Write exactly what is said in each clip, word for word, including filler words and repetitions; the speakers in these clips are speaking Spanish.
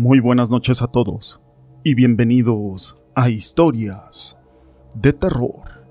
Muy buenas noches a todos y bienvenidos a Historias de Terror.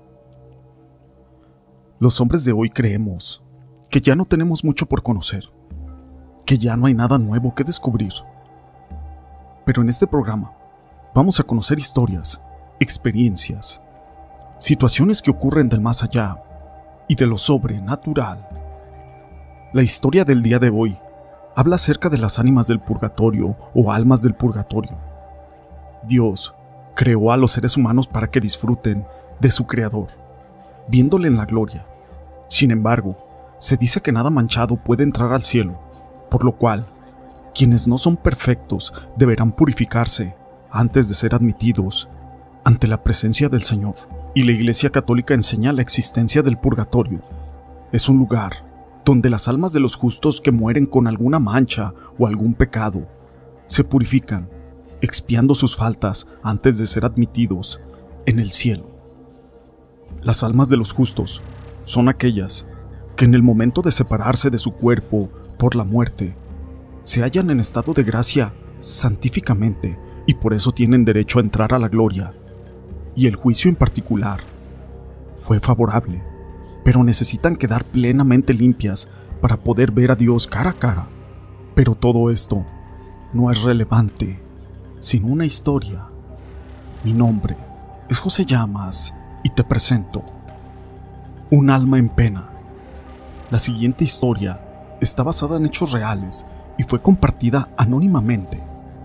Los hombres de hoy creemos que ya no tenemos mucho por conocer, que ya no hay nada nuevo que descubrir. Pero en este programa vamos a conocer historias, experiencias, situaciones que ocurren del más allá y de lo sobrenatural. La historia del día de hoy habla acerca de las ánimas del purgatorio o almas del purgatorio. Dios creó a los seres humanos para que disfruten de su Creador, viéndole en la gloria. Sin embargo, se dice que nada manchado puede entrar al cielo, por lo cual, quienes no son perfectos deberán purificarse antes de ser admitidos ante la presencia del Señor. Y la Iglesia Católica enseña la existencia del purgatorio. Es un lugar donde las almas de los justos que mueren con alguna mancha o algún pecado se purifican, expiando sus faltas antes de ser admitidos en el cielo. Las almas de los justos son aquellas que en el momento de separarse de su cuerpo por la muerte, se hallan en estado de gracia santíficamente y por eso tienen derecho a entrar a la gloria. Y el juicio en particular fue favorable, pero necesitan quedar plenamente limpias para poder ver a Dios cara a cara. Pero todo esto no es relevante sin una historia. Mi nombre es José Llamas y te presento Un alma en pena. La siguiente historia está basada en hechos reales y fue compartida anónimamente.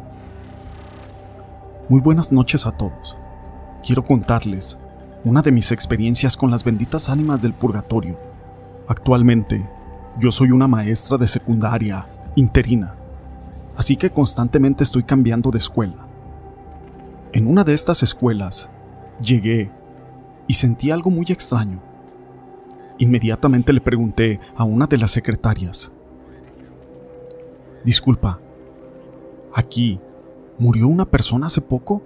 Muy buenas noches a todos. Quiero contarles una de mis experiencias con las benditas ánimas del purgatorio. Actualmente, yo soy una maestra de secundaria interina, así que constantemente estoy cambiando de escuela. En una de estas escuelas, llegué y sentí algo muy extraño. Inmediatamente le pregunté a una de las secretarias: Disculpa, ¿aquí murió una persona hace poco?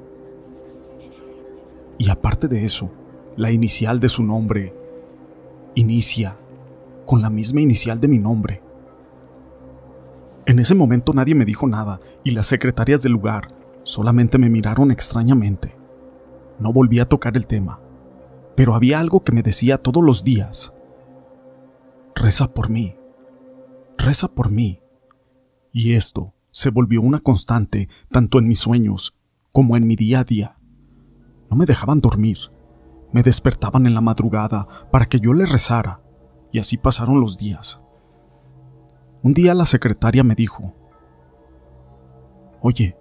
Y aparte de eso, la inicial de su nombre inicia con la misma inicial de mi nombre. En ese momento nadie me dijo nada y las secretarias del lugar solamente me miraron extrañamente. No volví a tocar el tema, pero había algo que me decía todos los días: reza por mí, reza por mí. Y esto se volvió una constante tanto en mis sueños como en mi día a día. No me dejaban dormir. Me despertaban en la madrugada para que yo le rezara, y así pasaron los días. Un día la secretaria me dijo: Oye,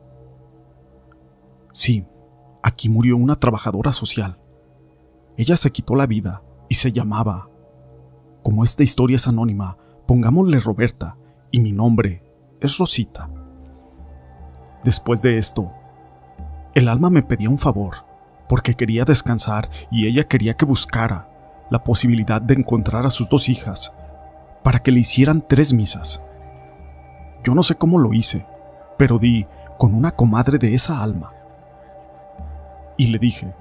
sí, aquí murió una trabajadora social. Ella se quitó la vida y se llamaba, como esta historia es anónima, pongámosle Roberta, y mi nombre es Rosita. Después de esto, el alma me pedía un favor, porque quería descansar y ella quería que buscara la posibilidad de encontrar a sus dos hijas para que le hicieran tres misas. Yo no sé cómo lo hice, pero di con una comadre de esa alma. Y le dije: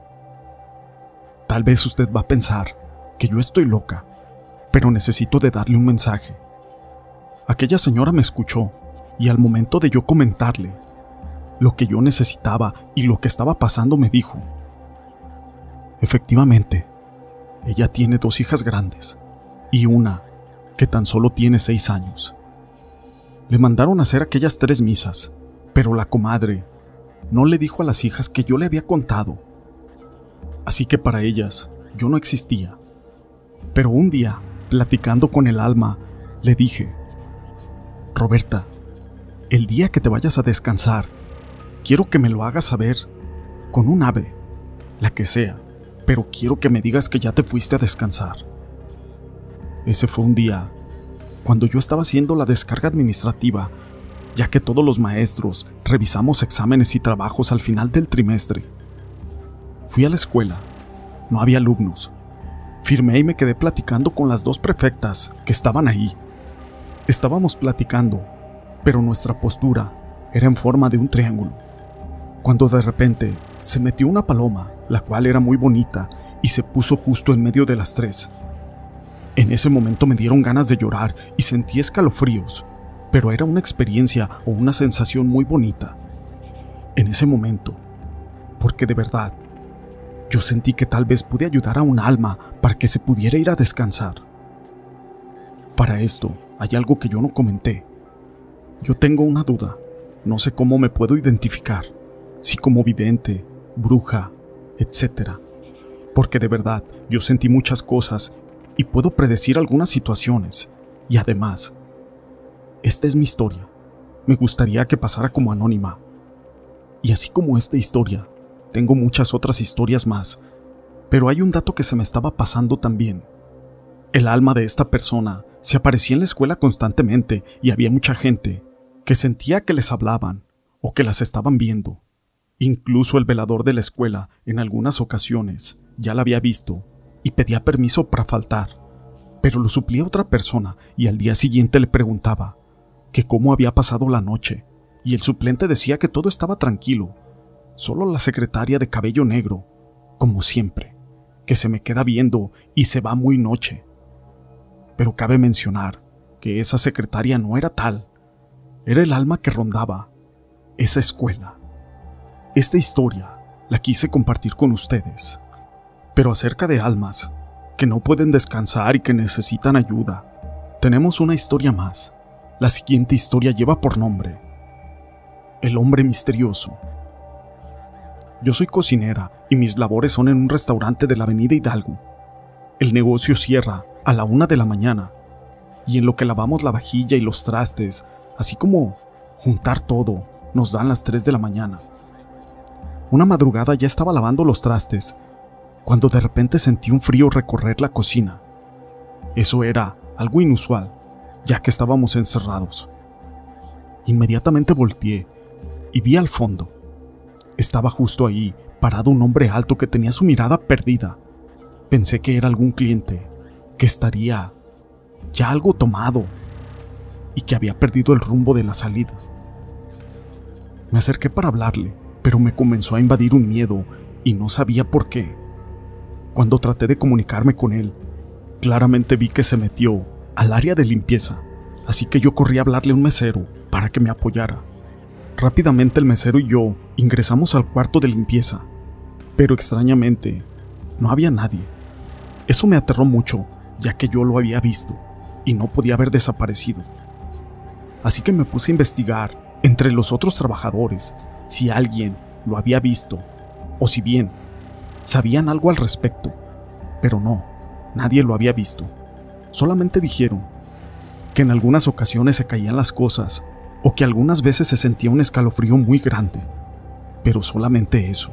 tal vez usted va a pensar que yo estoy loca, pero necesito de darle un mensaje. Aquella señora me escuchó y al momento de yo comentarle lo que yo necesitaba y lo que estaba pasando, me dijo: efectivamente, ella tiene dos hijas grandes y una que tan solo tiene seis años. Le mandaron a hacer aquellas tres misas, pero la comadre no le dijo a las hijas que yo le había contado. Así que para ellas yo no existía. Pero un día, platicando con el alma, le dije: Roberta, el día que te vayas a descansar, quiero que me lo hagas saber con un ave, la que sea, pero quiero que me digas que ya te fuiste a descansar. Ese fue un día cuando yo estaba haciendo la descarga administrativa, ya que todos los maestros revisamos exámenes y trabajos al final del trimestre. Fui a la escuela, no había alumnos. Firmé y me quedé platicando con las dos prefectas que estaban ahí. Estábamos platicando, pero nuestra postura era en forma de un triángulo, cuando de repente se metió una paloma, la cual era muy bonita, y se puso justo en medio de las tres. En ese momento me dieron ganas de llorar y sentí escalofríos, pero era una experiencia o una sensación muy bonita. En ese momento, porque de verdad, yo sentí que tal vez pude ayudar a un alma para que se pudiera ir a descansar. Para esto, hay algo que yo no comenté. Yo tengo una duda, no sé cómo me puedo identificar, si como vidente, bruja, etcétera. Porque de verdad, yo sentí muchas cosas y puedo predecir algunas situaciones. Y además, esta es mi historia. Me gustaría que pasara como anónima. Y así como esta historia, tengo muchas otras historias más, pero hay un dato que se me estaba pasando también. El alma de esta persona se aparecía en la escuela constantemente y había mucha gente que sentía que les hablaban o que las estaban viendo. Incluso el velador de la escuela, en algunas ocasiones, ya la había visto y pedía permiso para faltar, pero lo suplía otra persona y al día siguiente le preguntaba que cómo había pasado la noche, y el suplente decía que todo estaba tranquilo, solo la secretaria de cabello negro, como siempre, que se me queda viendo y se va muy noche. Pero cabe mencionar que esa secretaria no era tal, era el alma que rondaba esa escuela. Esta historia la quise compartir con ustedes, pero acerca de almas que no pueden descansar y que necesitan ayuda, tenemos una historia más. La siguiente historia lleva por nombre El hombre misterioso. Yo soy cocinera y mis labores son en un restaurante de la avenida Hidalgo. El negocio cierra a la una de la mañana y en lo que lavamos la vajilla y los trastes, así como juntar todo, nos dan las tres de la mañana. Una madrugada ya estaba lavando los trastes cuando de repente sentí un frío recorrer la cocina. Eso era algo inusual, ya que estábamos encerrados. Inmediatamente volteé y vi al fondo. Estaba justo ahí, parado un hombre alto que tenía su mirada perdida. Pensé que era algún cliente, que estaría ya algo tomado y que había perdido el rumbo de la salida. Me acerqué para hablarle, pero me comenzó a invadir un miedo y no sabía por qué. Cuando traté de comunicarme con él, claramente vi que se metió al área de limpieza, así que yo corrí a hablarle a un mesero para que me apoyara. Rápidamente el mesero y yo ingresamos al cuarto de limpieza, pero extrañamente no había nadie. Eso me aterró mucho, ya que yo lo había visto y no podía haber desaparecido. Así que me puse a investigar entre los otros trabajadores si alguien lo había visto o si bien sabían algo al respecto, pero no, nadie lo había visto. Solamente dijeron que en algunas ocasiones se caían las cosas o que algunas veces se sentía un escalofrío muy grande, pero solamente eso.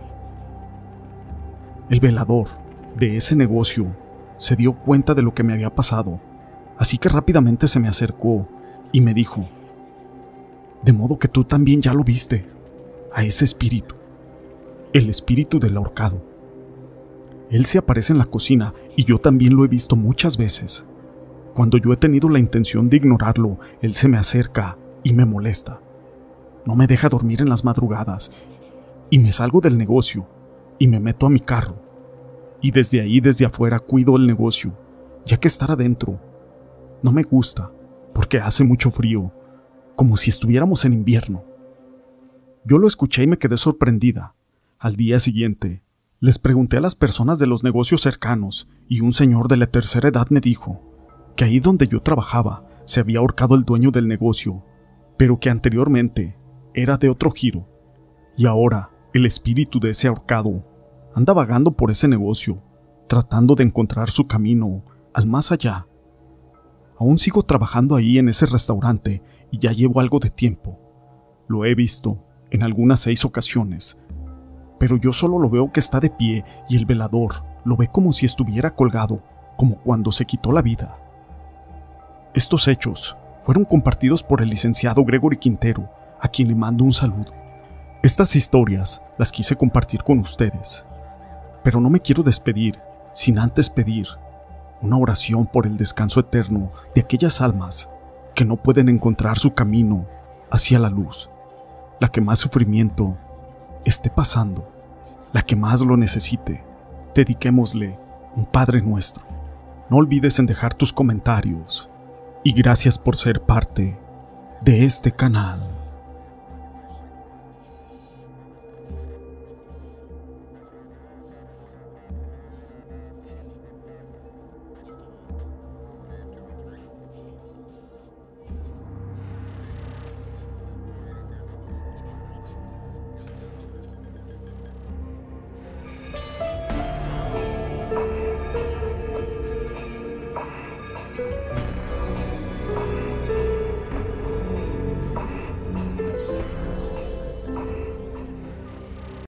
El velador de ese negocio se dio cuenta de lo que me había pasado, así que rápidamente se me acercó y me dijo: «De modo que tú también ya lo viste, a ese espíritu, el espíritu del ahorcado. Él se aparece en la cocina y yo también lo he visto muchas veces. Cuando yo he tenido la intención de ignorarlo, él se me acerca y me molesta. No me deja dormir en las madrugadas y me salgo del negocio y me meto a mi carro. Y desde ahí, desde afuera, cuido el negocio, ya que estar adentro no me gusta porque hace mucho frío, como si estuviéramos en invierno». Yo lo escuché y me quedé sorprendida. Al día siguiente, les pregunté a las personas de los negocios cercanos y un señor de la tercera edad me dijo que ahí donde yo trabajaba se había ahorcado el dueño del negocio, pero que anteriormente era de otro giro, y ahora el espíritu de ese ahorcado anda vagando por ese negocio, tratando de encontrar su camino al más allá. Aún sigo trabajando ahí en ese restaurante y ya llevo algo de tiempo. Lo he visto en algunas seis ocasiones, pero yo solo lo veo que está de pie y el velador lo ve como si estuviera colgado, como cuando se quitó la vida. Estos hechos fueron compartidos por el licenciado Gregory Quintero, a quien le mando un saludo. Estas historias las quise compartir con ustedes, pero no me quiero despedir sin antes pedir una oración por el descanso eterno de aquellas almas que no pueden encontrar su camino hacia la luz, la que más sufrimiento esté pasando, la que más lo necesite. Dediquémosle un Padre Nuestro. No olvides en dejar tus comentarios y gracias por ser parte de este canal.